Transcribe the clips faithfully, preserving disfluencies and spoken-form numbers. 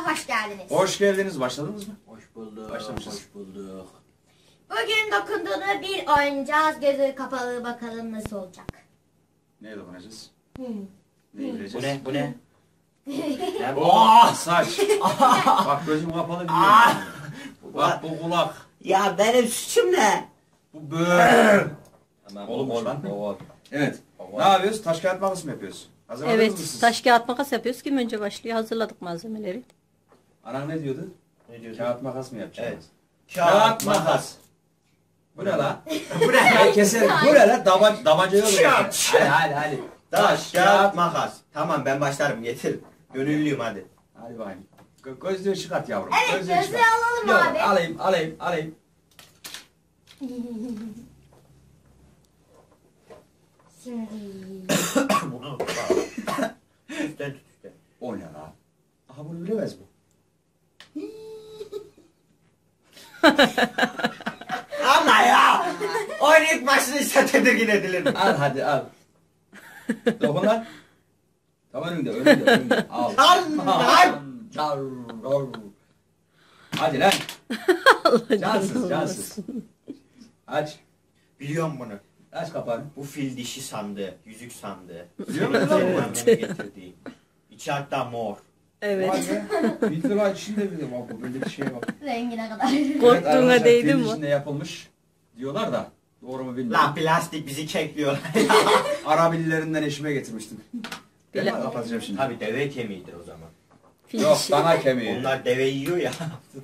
hoş geldiniz. Hoş geldiniz. Başladınız mı? Hoş bulduk. Başlamışız. Hoş bulduk. Bugün dokunduğunu bir oynayacağız. Gözü kapalı, bakalım nasıl olacak. Neye dokunacağız? Hmm. Neyi Bu bileceğiz? ne? Bu ne? Ne bu? Oh saç. Bak gözüm kapalı biliyorum. Bak bu kulak. Ya benim suçum ne? Bu böğür. Tamam, Oğlum oğul, lan. oğul. Evet. Oğul. Ne yapıyoruz? Taş kağıt makas mı yapıyoruz? Hazırladınız Evet, mı siz? taş kağıt makas yapıyoruz. Kim önce başlıyor? Hazırladık malzemeleri. Anan ne diyordu? Ne diyorsun? Kağıt makas mı yapacağız? Evet. Kağıt makas. Bu ne la? Bu ne? Ya keserim. Bu ne la? Daba, dabancaya olur. Kağıt. Hadi hadi hadi. Taş, kağıt, makas. Tamam ben başlarım getir. Gönüllüyüm hadi. Hadi bakayım. Gö gözlüğü çıkart yavrum. Evet, Gözlüğü gözlüğü çıkart. alalım Yok, abi. Alayım alayım alayım. Şimdi Bunu bak. Üstten tut üstten. O ne la? Aha bunu bilemez bu. Ama ya! Oynayıp başlıysa tedirgin edilir. Al hadi al. Dokun lan. Tam önünde önünde önünde. Al. Al, al. Al, al. Hadi lan. Cansız cansız. Aç. Biliyorum bunu. Aç kapağını. Bu fil dişi sandığı, yüzük sandığı. Biliyor musun lan bunu? Annemin getirdiği. İçi hatta mor. Evet. Vay be. Bir lira içinde bir de bak bu böyle bir şeye bak. rengine kadar. Korktuğuna Evet arkadaşlar, değdin fil mi? içinde yapılmış diyorlar da doğru mu bilmiyorum. Lan plastik bizi kekliyor. Arabilillerinden eşime getirmiştim. Ben mi Pla- kapatacağım şimdi? Tabi deve kemiğidir o zaman. Fil Yok dişi. dana kemiği. Onlar deve yiyor ya.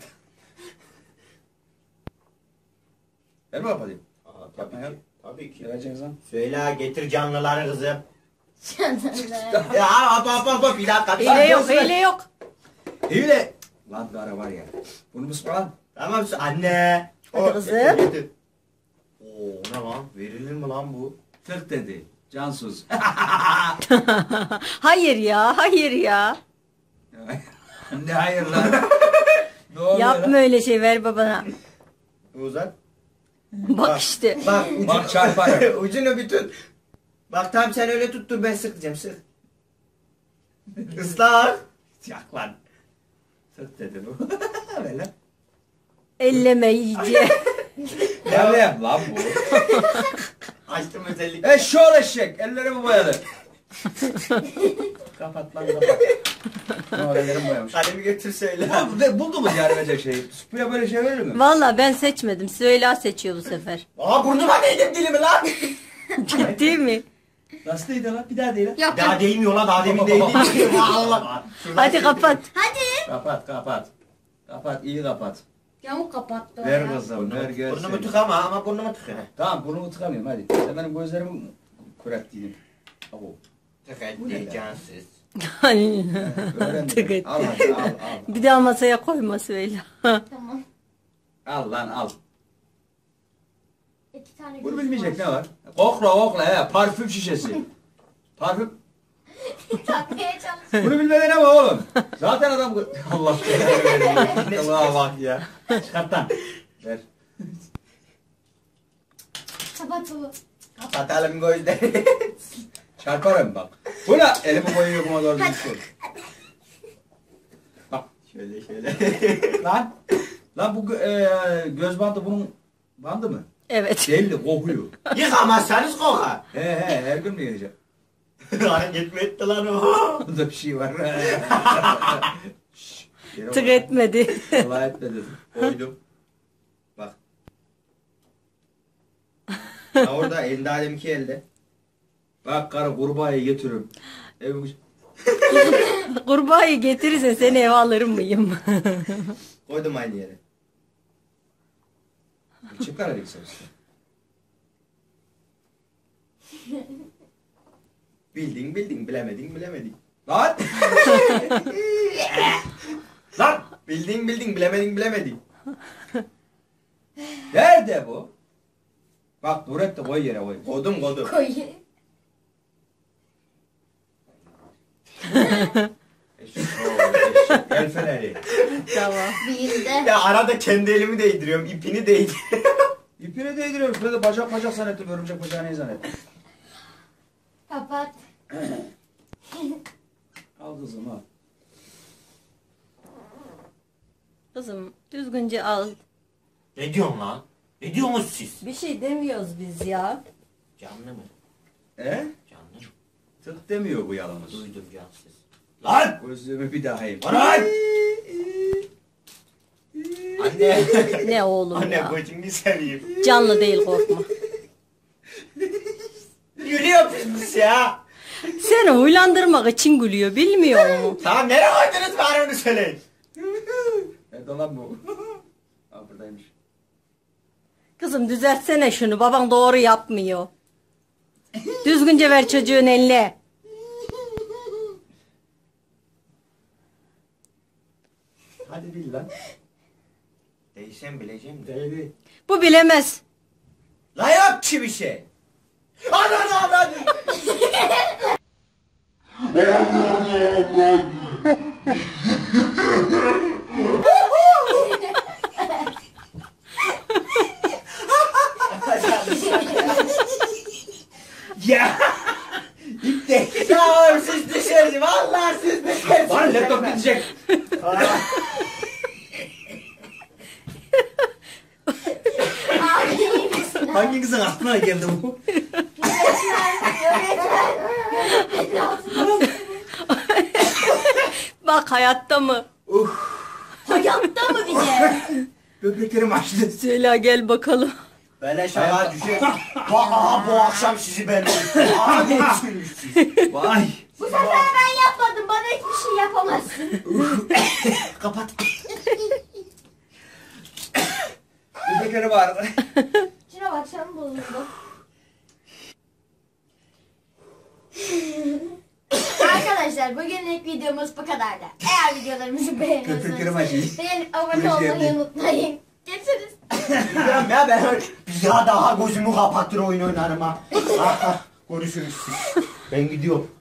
Ben mi kapatayım? Aa, tabii Yapma ki. Tabii ki. Vereceğiz lan. Söyle getir canlıları kızım. Şanlı. Ya hop hop hop hop bir dakika. bir Hile dakika. yok, hile yok. Hile. Lan gara var ya. Bunu mu lan? Tamam anne. Hadi O, kızım. getir, getir. Oo ne lan? Verilir mi lan bu? Tık dedi. Cansuz. Hayır ya, hayır ya. Ne hayır lan? Ne oluyor Yapma lan? öyle şey, ver babana. Uzat. Bak işte. Bak ucunu, Bak çarparım. ucunu bir tut. Bak tamam sen öyle tut dur ben sıkacağım sık. Islah. Yak lan. Tık dedi bu. Ver lan. Elleme iyice. Ne yap lan bu? Açtım özellikle. Eşşoğlu eşek. Ellerimi boyadı. Kapat lan kapat. Ne var ellerim boyamış. Kalemi götür söyle. Bu, ve buldu mu yani verecek şeyi? Süpüye böyle şey verir mi? Valla ben seçmedim. Süheyla seçiyor bu sefer. Aa burnuma değdim dilimi lan. Ciddi mi? Nasıl değdi lan? Bir daha değil lan. Yok Daha yok. değmiyor lan daha demin değdi. Allah. Şuradan Hadi şey- kapat. Hadi. Kapat kapat. Kapat iyi kapat. Yamuk kapattı. Ver ya. kızım ver gel. Burnumu tıkama ama burnumu tıka. Tamam burnumu tıkamıyorum hadi. Sen benim gözlerimi kurettiydin. Abo. Tık Bu ne etti be? cansız. Öğrendim. Tık et. Al hadi al al. Bir daha masaya koyma Süheyla. Tamam. Al lan al. İki tane Bunu göz bilmeyecek var. ne var? Kokla kokla he parfüm şişesi. Parfüm. Takmaya çalışıyorum. Bunu bilmede ne var oğlum? Zaten adam... Allah Allah. Allah'a bak ya. Çıkart lan. Ver. Kapat bu. Kapatalım gözleri. Çarparım bak. Bu ne? Elimi koyuyor kuma doğru düşüyor. Bak. Şöyle şöyle. Lan. Lan bu gö- e, göz bandı bunun bandı mı? Evet. Değil de kokuyor. Yıkamazsanız kokar. He he her gün mü geleceğim? Hareket mi etti lan o? Bunda bir şey var. Şşş, geri Tık bak. etmedi. Allah etmedi. Koydum. Bak. Ha orada elinde alemki elde. Bak karı kurbağayı getiririm. Evim... Kurbağayı getirirsen seni eve alır mıyım? Koydum aynı yere. Çıkar hadi sen işte. Bildin bildin bilemedin bilemedin. Lan! Lan! Bildin bildin bilemedin bilemedin. Nerede bu? Bak Nurettin koy yere koy. Koydum koydum. Koy. Eşek, oo, eşek, el feneri. Tamam. Bildi. Ya arada kendi elimi değdiriyorum ipini değdiriyorum. İpine değdiriyorum. Şurada bacak bacak zannettim. Örümcek bacağı ne zannettim? Kapat. Al kızım al. Kızım düzgünce al. Ne diyorsun lan? Ne diyorsunuz siz? Bir şey demiyoruz biz ya. Canlı mı? He? Canlı mı? Tık demiyor bu yalanız. Duydum cansız. Lan! Gözlüğümü bir daha yiyeyim. Lan! Anne. Ne oğlum Anne ya. gözünü seveyim. Canlı değil korkma. Gülüyor pis ya. Seni huylandırmak için gülüyor bilmiyor musun? Tamam nereye koydunuz bari onu söyleyin. Nerede lan bu? Aa buradaymış. Kızım düzeltsene şunu. Baban doğru yapmıyor. Düzgünce ver çocuğun eline. Hadi bil lan. Değişen bileceğim de. Değdi. Bu bilemez. La yok ki bir şey. Ana ana ana. Ya! Gitti. Ya oğlum siz düşeriz. Vallahi siz düşeriz. Lan laptop gidecek. Abi iyi misin? Hanginizin aklına geldi bu? Bak hayatta mı? Hayatta mı bize? Böbreklerim açtı. Söyle gel bakalım. Böyle şaka düşer. Aha bu akşam sizi ben. Aha geçsiniz siz. Vay. Bu sefer ben yapmadım. Bana hiçbir şey yapamazsın. Kapat. Böbrekleri vardı. Şuna bak sen bozuldu. Arkadaşlar bugünlük videomuz bu kadardı. Eğer videolarımızı beğeniyorsanız Köpeklerim acıyor. beğenip abone Polis olmayı geldi. unutmayın. Görüşürüz. Bilmiyorum ya ben öyle bir daha daha gözümü kapatır oyun oynarım ha. Ah, ah, görüşürüz siz. Ben gidiyorum.